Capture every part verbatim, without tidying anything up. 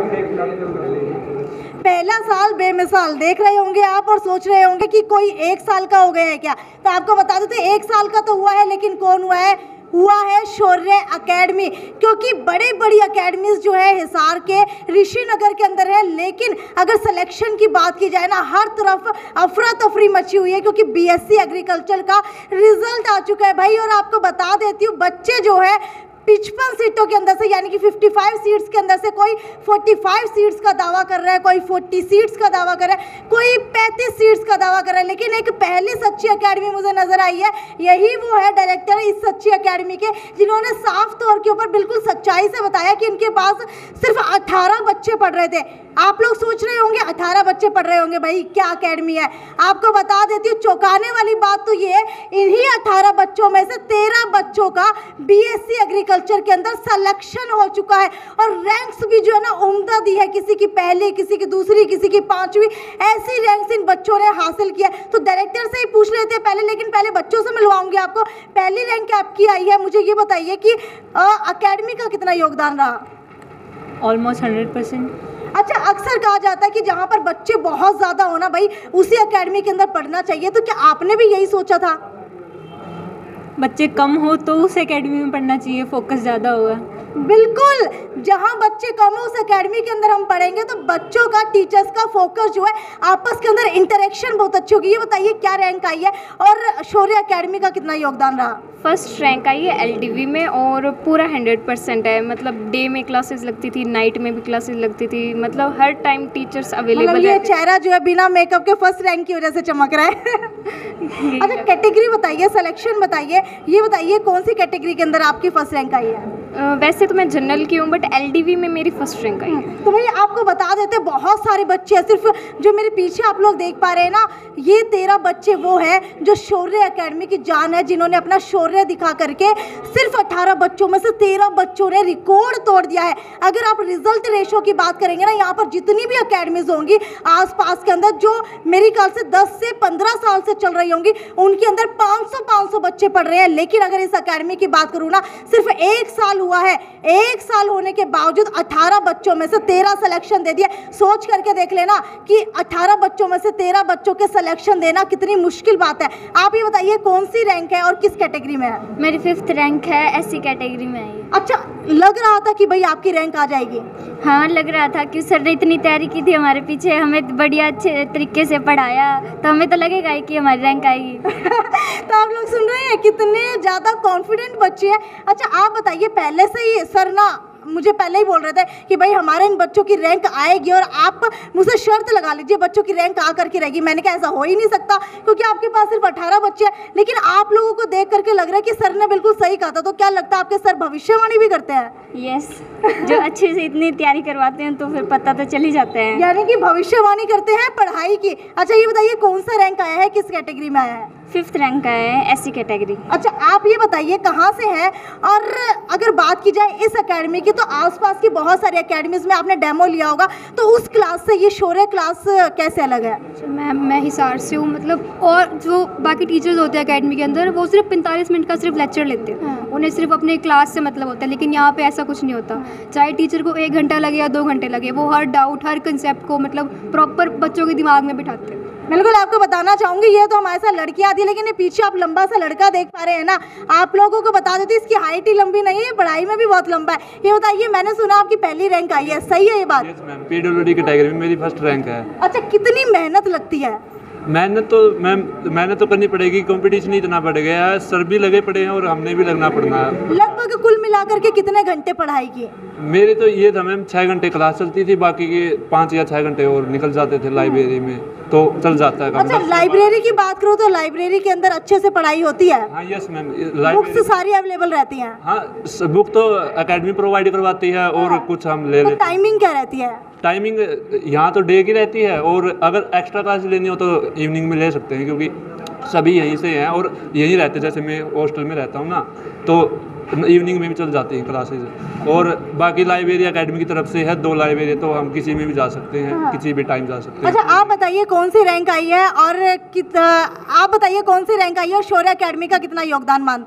पहला साल बेमिसाल देख रहे होंगे आप और सोच रहे होंगे कि कोई एक साल का हो गया है क्या। तो आपको बता देते एक साल का तो हुआ है, लेकिन कौन हुआ है? हुआ है शौर्य एकेडमी। क्योंकि बड़ी बड़ी एकेडमीज जो है हिसार के ऋषिनगर के अंदर है, लेकिन अगर सिलेक्शन की बात की जाए ना, हर तरफ अफरा तफरी मची हुई है, क्योंकि बीएससी एग्रीकल्चर का रिजल्ट आ चुका है भाई। और आपको बता देती हूँ, बच्चे जो है पचपन सीटों के अंदर से, यानी कि पचपन सीट्स के अंदर से कोई पैंतालीस सीट्स का दावा कर रहा है, कोई चालीस सीट्स का दावा कर रहा है, कोई पैंतीस सीट्स का दावा कर रहा है। लेकिन एक पहली सच्ची एकेडमी मुझे नजर आई है, यही वो है डायरेक्टर इस सच्ची एकेडमी के, जिन्होंने साफ तौर के ऊपर बिल्कुल सच्चाई से बताया कि इनके पास सिर्फ अठारह बच्चे पढ़ रहे थे। आप लोग सोच रहे होंगे अठारह बच्चे पढ़ रहे होंगे, भाई क्या एकेडमी है। आपको बता देती हूँ, चौंकाने वाली बात तो ये है, इन्हीं अठारह बच्चों में से तेरह बच्चों का बीएससी एग्रीकल्चर के अंदर सिलेक्शन हो चुका है। और रैंक्स भी जो है ना उम्दा दी है, किसी की पहली, किसी की दूसरी, किसी की पांचवी, ऐसी रैंक्स इन बच्चों ने हासिल किया। तो डायरेक्टर से ही पूछ लेते हैं पहले, लेकिन पहले बच्चों से मिलवाऊंगी आपको। पहली रैंक आपकी आई है, मुझे ये बताइए कि एकेडमी का कितना योगदान रहा? Almost hundred percent. अच्छा, अक्सर कहा जाता है कि जहाँ पर बच्चे बहुत ज़्यादा होना भाई, उसी एकेडमी के अंदर पढ़ना चाहिए। तो क्या आपने भी यही सोचा था? बच्चे कम हो तो उस एकेडमी में पढ़ना चाहिए, फोकस ज़्यादा होगा। बिल्कुल, जहाँ बच्चे कम हो उस एकेडमी के अंदर हम पढ़ेंगे तो बच्चों का, टीचर्स का फोकस जो है, आपस के अंदर इंटरेक्शन बहुत अच्छी होगी। ये बताइए क्या रैंक आई है और शौर्य एकेडमी का कितना योगदान रहा? फर्स्ट रैंक आई है एलडीवी में और पूरा हंड्रेड परसेंट है। मतलब डे में क्लासेस लगती थी, नाइट में भी क्लासेस लगती थी, मतलब हर टाइम टीचर्स अवेलेबल मतलब ये चेहरा जो है बिना मेकअप के फर्स्ट रैंक की वजह से चमक रहा है। अच्छा, कैटेगरी बताइए, सिलेक्शन बताइए, ये बताइए कौन सी कैटेगरी के अंदर आपकी फर्स्ट रैंक आई है? Uh, वैसे तो मैं जनरल की हूँ, बट एलडीवी में मेरी फर्स्ट रैंक आई है। तो भाई आपको बता देते, बहुत सारे बच्चे हैं, सिर्फ जो मेरे पीछे आप लोग देख पा रहे हैं ना, ये तेरह बच्चे वो हैं जो शौर्य एकेडमी की जान है, जिन्होंने अपना शौर्य दिखा करके सिर्फ अठारह बच्चों में से तेरह बच्चों ने रिकॉर्ड तोड़ दिया है। अगर आप रिजल्ट रेशो की बात करेंगे ना, यहाँ पर जितनी भी अकेडमीज होंगी आसपास के अंदर, जो मेरी ख्याल से दस से पंद्रह साल से चल रही होंगी, उनके अंदर पाँच सौ पाँच सौ बच्चे पढ़ रहे हैं। लेकिन अगर इस अकेडमी की बात करूँ ना, सिर्फ एक साल हुआ है, एक साल होने के बावजूद अठारह बच्चों में से तेरह सिलेक्शन दे दिया। सोच करके देख लेना कि अठारह बच्चों में से तेरह बच्चों के सिलेक्शन देना कितनी मुश्किल बात है। आप ये बताइए कौन सी रैंक है और किस कैटेगरी में है? मेरी फिफ्थ रैंक है, एससी कैटेगरी में है। अच्छा, लग रहा था कि भाई आपकी रैंक आ जाएगी? हाँ, लग रहा था कि सर ने इतनी तैयारी की थी हमारे पीछे, हमें बढ़िया अच्छे तरीके से पढ़ाया, तो हमें तो लगेगा ही कि हमारी रैंक आएगी। तो आप लोग सुन रहे हैं कितने ज़्यादा कॉन्फिडेंट बच्चे हैं। अच्छा, आप बताइए, पहले से ही सर ना मुझे पहले ही बोल रहे थे कि भाई हमारे इन बच्चों की रैंक आएगी और आप मुझसे शर्त लगा लीजिए बच्चों की रैंक आ करके रहेगी। मैंने कहा ऐसा हो ही नहीं सकता, क्योंकि आपके पास सिर्फ अठारह बच्चे हैं। लेकिन आप लोगों को देख करके लग रहा है कि सर ने बिल्कुल सही कहा था। तो क्या लगता है आपके सर भविष्यवाणी भी करते हैं? यस, जो अच्छे से इतनी तैयारी करवाते हैं तो फिर पता तो चल ही जाता है, यानी कि भविष्यवाणी करते हैं पढ़ाई की। अच्छा, ये बताइए कौन सा रैंक आया है, किस कैटेगरी में आया है? फिफ्थ रैंक आया है, एससी कैटेगरी। अच्छा, आप ये बताइए कहाँ से हैं, और अगर बात की जाए इस एकेडमी की, तो आसपास की बहुत सारी एकेडमीज में आपने डेमो लिया होगा, तो उस क्लास से ये शौर्य क्लास कैसे अलग है? मैम, मैं हिसार से हूँ, मतलब और जो बाकी टीचर्स होते हैं एकेडमी के अंदर, वो सिर्फ पैंतालीस मिनट का सिर्फ लेक्चर लेते हैं। हाँ। उन्हें सिर्फ अपने क्लास से मतलब होता है, लेकिन यहाँ पे ऐसा कुछ नहीं होता। चाहे टीचर को एक घंटा लगे या दो घंटे लगे, वो हर डाउट, हर कंसेप्ट को मतलब प्रॉपर बच्चों के दिमाग में बिठाते हैं। बिल्कुल, आपको बताना चाहूँगी, ये तो हमारे साथ लड़कियाँ आती है, लेकिन ये पीछे आप लंबा सा लड़का देख पा रहे हैं ना, आप लोगों को बता देती इसकी हाइट ही लंबी नहीं है, पढ़ाई में भी बहुत लंबा है। ये बताइए, मैंने सुना आपकी पहली रैंक आई है, सही है ये बात? यस मैम, पीडब्ल्यूडी कैटेगरी में मेरी फर्स्ट रैंक है। अच्छा, कितनी मेहनत लगती है? मेहनत तो मैम मेहनत तो करनी पड़ेगी, कंपटीशन इतना बढ़ गया है, सर भी लगे पड़े हैं और हमने भी लगना पड़ना है। लगभग कुल मिलाकर के कितने घंटे पढ़ाई की? मेरी तो ये था मैम, छः घंटे क्लास चलती थी, बाकी के पाँच या छः घंटे और निकल जाते थे लाइब्रेरी में, तो चल जाता है। अच्छा, लाइब्रेरी की बात करूँ तो लाइब्रेरी के अंदर अच्छे से पढ़ाई होती है? हाँ यस मैम, बुक्स सारी अवेलेबल रहती हैं? हाँ, बुक तो एकेडमी प्रोवाइड करवाती है और कुछ हम ले लेते हैं। टाइमिंग क्या रहती है? टाइमिंग यहाँ तो डे की रहती है, और अगर एक्स्ट्रा क्लास लेनी हो तो इवनिंग में ले सकते हैं, क्योंकि सभी यहीं से हैं और यहीं रहते, जैसे मैं हॉस्टल में रहता हूँ ना, तो इवनिंग में भी चल जाती हैं क्लासेज। और बाकी लाइब्रेरी एकेडमी की तरफ से है, दो लाइब्रेरी, तो हम किसी में भी जा सकते हैं। हाँ। किसी भी टाइम जा सकते हैं। अच्छा, आप बताइए कौन सी रैंक आई है और कित आप बताइए कौन सी रैंक आई है और शौर्य एकेडमी का कितना योगदान मानते हैं?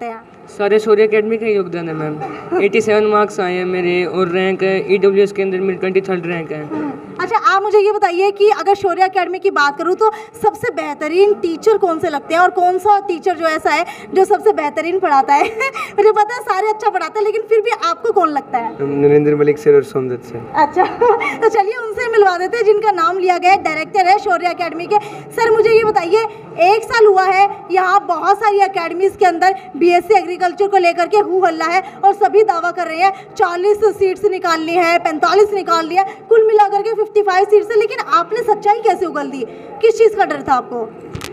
सारे शौर्य अकेडमी का योगदान है मैम। सत्तासी मार्क्स आए हैं मेरे और रैंक है ई डब्ल्यू एस के अंदर मेरी ट्वेंटी थर्ड रैंक है। अच्छा, आप मुझे ये बताइए कि अगर शौर्य अकेडमी की बात करूँ तो सबसे बेहतरीन टीचर कौन से लगते हैं और कौन सा टीचर जो ऐसा है जो सबसे बेहतरीन पढ़ाता है? मुझे पता है सारे अच्छा पढ़ाते हैं, लेकिन फिर भी आपको कौन लगता है? नरेंद्र मलिक सर और सोमदत्त सर। अच्छा, तो चलिए उनसे मिलवा देते हैं जिनका नाम लिया गया है, डायरेक्टर है शौर्य अकेडमी के। सर मुझे ये बताइए, एक साल हुआ है यहाँ बहुत सारी अकेडमीज़ के अंदर बीएससी एग्रीकल्चर को लेकर के हु हल्ला है और सभी दावा कर रहे हैं चालीस सीट्स निकालनी है, पैंतालीस निकालनी है, कुल मिलाकर के पचपन सीट्स है। लेकिन आपने सच्चाई कैसे उगल दी? किस चीज़ का डर था आपको?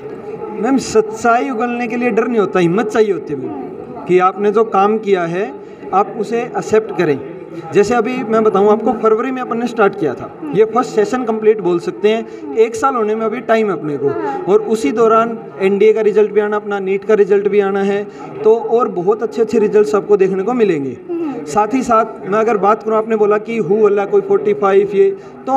मैम सच्चाई उगलने के लिए डर नहीं होता, हिम्मत चाहिए होती है मैम, कि आपने जो काम किया है आप उसे एक्सेप्ट करें। जैसे अभी मैं बताऊं आपको, फरवरी में अपन ने स्टार्ट किया था, ये फर्स्ट सेशन कंप्लीट बोल सकते हैं। एक साल होने में अभी टाइम है अपने को, और उसी दौरान एनडीए का रिजल्ट भी आना, अपना नीट का रिजल्ट भी आना है, तो और बहुत अच्छे अच्छे रिजल्ट आपको देखने को मिलेंगे। साथ ही साथ मैं अगर बात करूं, आपने बोला कि हु अल्लाह कोई पैंतालीस ये,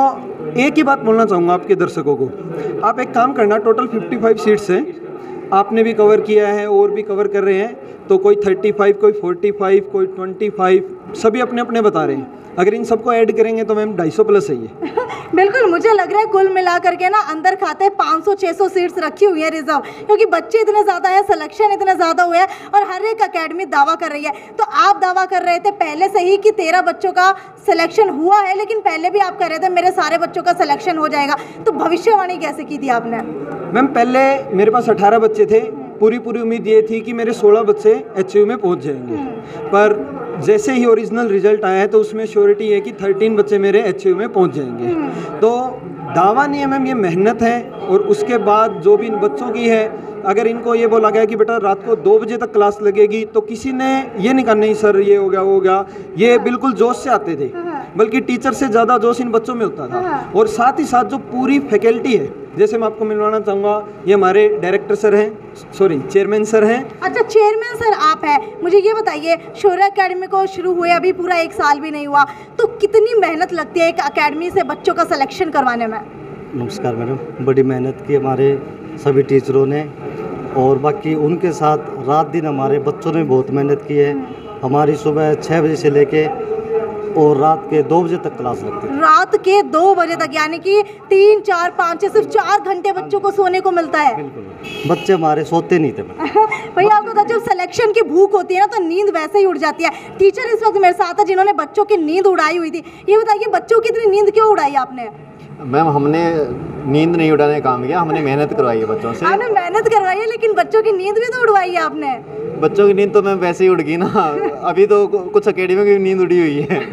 तो एक ही बात बोलना चाहूँगा आपके दर्शकों को, आप एक काम करना, टोटल पचपन सीट्स हैं, आपने भी कवर किया है और भी कवर कर रहे हैं, तो कोई पैंतीस, कोई पैंतालीस, कोई पच्चीस, सभी अपने अपने बता रहे हैं। अगर इन सबको ऐड करेंगे तो मैम ढाई सौ प्लस है ये। बिल्कुल, मुझे लग रहा है कुल मिला करके ना अंदर खाते पाँच सौ छह सौ सीट्स रखी हुई है रिजर्व, क्योंकि बच्चे इतने ज़्यादा हैं, सिलेक्शन इतने ज़्यादा हुए हैं और हर एक अकेडमी दावा कर रही है। तो आप दावा कर रहे थे पहले से ही कि तेरह बच्चों का सिलेक्शन हुआ है, लेकिन पहले भी आप कह रहे थे मेरे सारे बच्चों का सिलेक्शन हो जाएगा, तो भविष्यवाणी कैसे की थी आपने? मैम पहले मेरे पास अठारह बच्चे थे, पूरी पूरी उम्मीद ये थी कि मेरे सोलह बच्चे एच यू में पहुँच जाएंगे, पर जैसे ही ओरिजिनल रिजल्ट आया है तो उसमें श्योरिटी है कि तेरह बच्चे मेरे एच यू में पहुंच जाएंगे। तो दावा नहीं है मैम, ये मेहनत है। और उसके बाद जो भी इन बच्चों की है, अगर इनको ये बोला गया कि बेटा रात को दो बजे तक क्लास लगेगी, तो किसी ने ये नहीं कहा नहीं सर ये हो गया वो हो गया, ये बिल्कुल जोश से आते थे, बल्कि टीचर से ज़्यादा जोश इन बच्चों में होता था। और साथ ही साथ जो पूरी फैकल्टी है, जैसे मैं आपको मिलवाना चाहूँगा, ये हमारे डायरेक्टर सर हैं, सॉरी चेयरमैन सर हैं। अच्छा, चेयरमैन सर आप हैं, मुझे ये बताइए, शौर्य अकेडमी को शुरू हुए अभी पूरा एक साल भी नहीं हुआ, तो कितनी मेहनत लगती है एक अकेडमी से बच्चों का सिलेक्शन करवाने में? नमस्कार मैडम, बड़ी मेहनत की हमारे सभी टीचरों ने, और बाकी उनके साथ रात दिन हमारे बच्चों ने बहुत मेहनत की है। हमारी सुबह छः बजे से लेके और रात के दो बजे तक क्लास लगती है। रात के दो बजे तक, यानी कि तीन चार पाँच छः सिर्फ चार घंटे बच्चों को सोने को मिलता है। बिल्कुल, बच्चे हमारे सोते नहीं थे। भैया आपको पता, जब सिलेक्शन की भूख होती है ना, तो नींद वैसे ही उड़ जाती है। टीचर इस वक्त मेरे साथ है जिन्होंने बच्चों की नींद उड़ाई हुई थी। ये बताइए, बच्चों की इतनी नींद क्यों उड़ाई आपने? मैम हमने नींद नहीं उड़ाने का काम किया, हमने मेहनत करवाई है बच्चों से। आपने मेहनत करवाई है, लेकिन बच्चों की नींद भी तो उड़वाई है आपने। बच्चों की नींद तो मैम वैसे ही उड़ गई ना, अभी तो कुछ अकेडमी की नींद उड़ी हुई है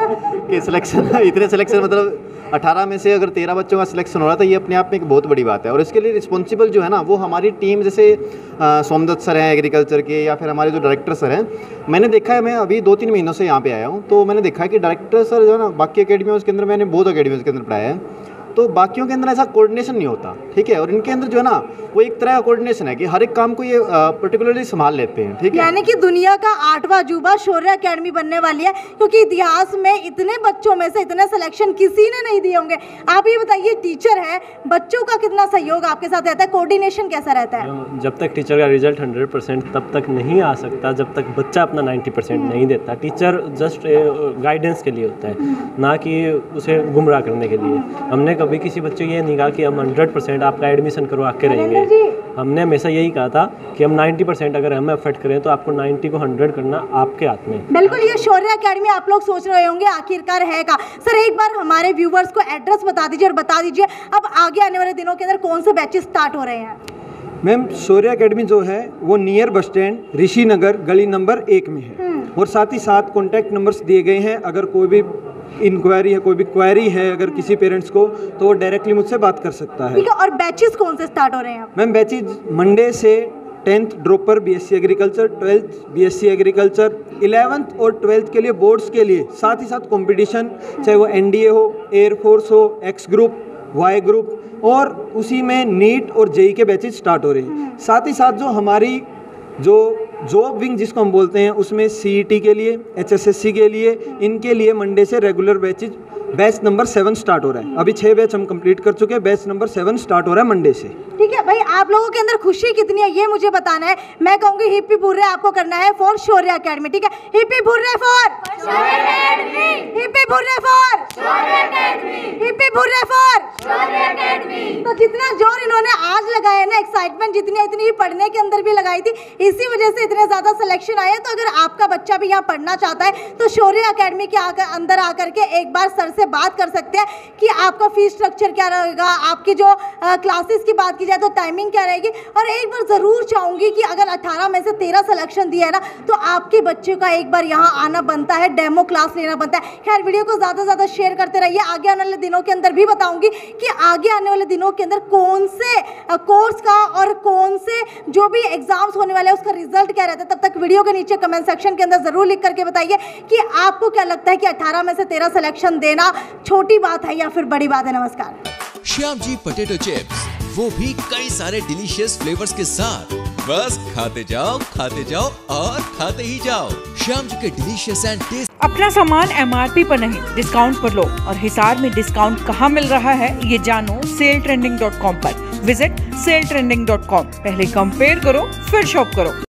कि सिलेक्शन, इतने सिलेक्शन, मतलब अठारह में से अगर तेरह बच्चों का सिलेक्शन हो रहा था, ये अपने आप में एक बहुत बड़ी बात है। और इसके लिए रिस्पॉन्सिबल जो है ना, वो हमारी टीम, जैसे सोमदत्त सर हैं एग्रीकल्चर के, या फिर हमारे जो डायरेक्टर सर हैं। मैंने देखा है, मैं अभी दो तीन महीनों से यहाँ पे आया हूँ, तो मैंने देखा है कि डायरेक्टर सर जो है ना, बाकी अकेडमियों के अंदर, मैंने बहुत अकेडमियों के अंदर पढ़ाया है, तो बाकियों के अंदर ऐसा कोऑर्डिनेशन नहीं होता, ठीक है। और इनके अंदर जो है ना, वो एक तरह का कोऑर्डिनेशन है कि हर एक काम को ये पर्टिकुलरली संभाल लेते हैं, ठीक है। यानी कि दुनिया का आठवां अजूबा शौर्य अकेडमी बनने वाली है, क्योंकि इतिहास में इतने बच्चों में से इतने सिलेक्शन किसी ने नहीं दिए होंगे। आप ये बताइए, टीचर है, बच्चों का कितना सहयोग आपके साथ रहता है, कोऑर्डिनेशन कैसा रहता है? जब तक टीचर का रिजल्ट हंड्रेड परसेंट तब तक नहीं आ सकता जब तक बच्चा अपना नाइन्टी परसेंट नहीं देता। टीचर जस्ट गाइडेंस के लिए होता है, ना कि उसे गुमराह करने के लिए। हमने कभी किसी बच्चे ये नहीं कहा कि हम हंड्रेड परसेंट आपका एडमिशन करवा के रहेंगे। हमने हमेशा यही कहा था कि हम नाइन्टी परसेंट अगर हम एफर्ट करें तो आपको नाइन्टी को हंड्रेड करना आपके हाथ में। बिल्कुल, ये शौर्य अकेडमी आप लोग सोच रहे होंगे आखिरकार है का। सर एक बार हमारे व्यूवर्स को एड्रेस बता दीजिए और बता दीजिए अब आगे आने वाले दिनों के अंदर कौन से बैचेस स्टार्ट हो रहे हैं? मैम शौर्य अकेडमी जो है वो नियर बस स्टैंड ऋषि नगर गली नंबर एक में है, और साथ ही साथ कॉन्टैक्ट नंबर्स दिए गए हैं। अगर कोई भी इंक्वायरी है, कोई भी क्वेरी है अगर किसी पेरेंट्स को, तो वो डायरेक्टली मुझसे बात कर सकता है। ठीक है, और बैचेस कौन से स्टार्ट हो रहे हैं? मैम बैचेज मंडे से tenth dropper BSc agriculture, twelfth BSc agriculture, eleventh और ट्वेल्थ के लिए बोर्ड्स के लिए, साथ ही साथ कंपटीशन, चाहे वो एनडीए हो, एयरफोर्स हो, एक्स ग्रुप, वाई ग्रुप, और उसी में नीट और जेई के बैचेज स्टार्ट हो रहे हैं। साथ ही साथ जो हमारी जो जॉब विंग जिसको हम बोलते हैं, उसमें सीईटी के लिए, एचएसएससी के लिए, इनके लिए मंडे से regular batches batch number seven start हो रहा है। अभी छः बैच हम कंप्लीट कर चुके हैं, बैच नंबर सेवन स्टार्ट हो रहा है मंडे से। ठीक है भाई, आप लोगों के अंदर खुशी कितनी है ये मुझे बताना है। मैं कहूँगी हिप्पी हुर्रे आपको करना है फॉर शौर्य अकेडमी। ठीक है, hip hip hooray for Shaurya academy, hip hip hooray for Shaurya academy, hip hip hooray for Shaurya academy. तो जितना जोर इन्होंने आज लगाया ना, एक्साइटमेंट जितनी इतनी पढ़ने के अंदर भी लगाई थी, इसी वजह से इतने ज़्यादा सिलेक्शन आए। तो अगर आपका बच्चा भी यहाँ पढ़ना चाहता है तो शौर्य अकेडमी के आकर अंदर आकर के एक बार सर से बात कर सकते हैं कि आपका फीस स्ट्रक्चर क्या रहेगा, आपकी जो क्लासेस की बात की जाए तो टाइमिंग क्या रहेगी। और एक बार ज़रूर चाहूँगी कि अगर अठारह में से तेरह सिलेक्शन दिया है ना, तो आपके बच्चे का एक बार यहाँ आना बनता है, डेमो क्लास लेना बनता है। खैर, वीडियो को ज़्यादा से ज़्यादा शेयर करते रहिए। आगे आने वाले दिनों के अंदर भी बताऊँगी कि आगे आने वाले दिनों के अंदर कौन से कोर्स का और कौन से जो भी एग्जाम्स होने वाले हैं उसका रिजल्ट क्या रहता है। तब तक वीडियो के नीचे कमेंट सेक्शन के अंदर ज़रूर लिख करके बताइए कि आपको क्या लगता है कि अठारह में से तेरह सिलेक्शन देना छोटी बात है या फिर बड़ी बात है। नमस्कार। श्याम जी पोटैटो चिप्स, वो भी कई सारे डिलीशियस फ्लेवर्स के साथ। बस खाते जाओ, खाते जाओ और खाते ही जाओ। श्याम जी के डिलीशियस एंड टेस्ट। अपना सामान एमआरपी पर नहीं, डिस्काउंट पर लो। और हिसार में डिस्काउंट कहाँ मिल रहा है ये जानो सेल ट्रेंडिंग डॉट कॉम पर। Visit sale trending dot com. पहले कंपेयर करो फिर शॉप करो।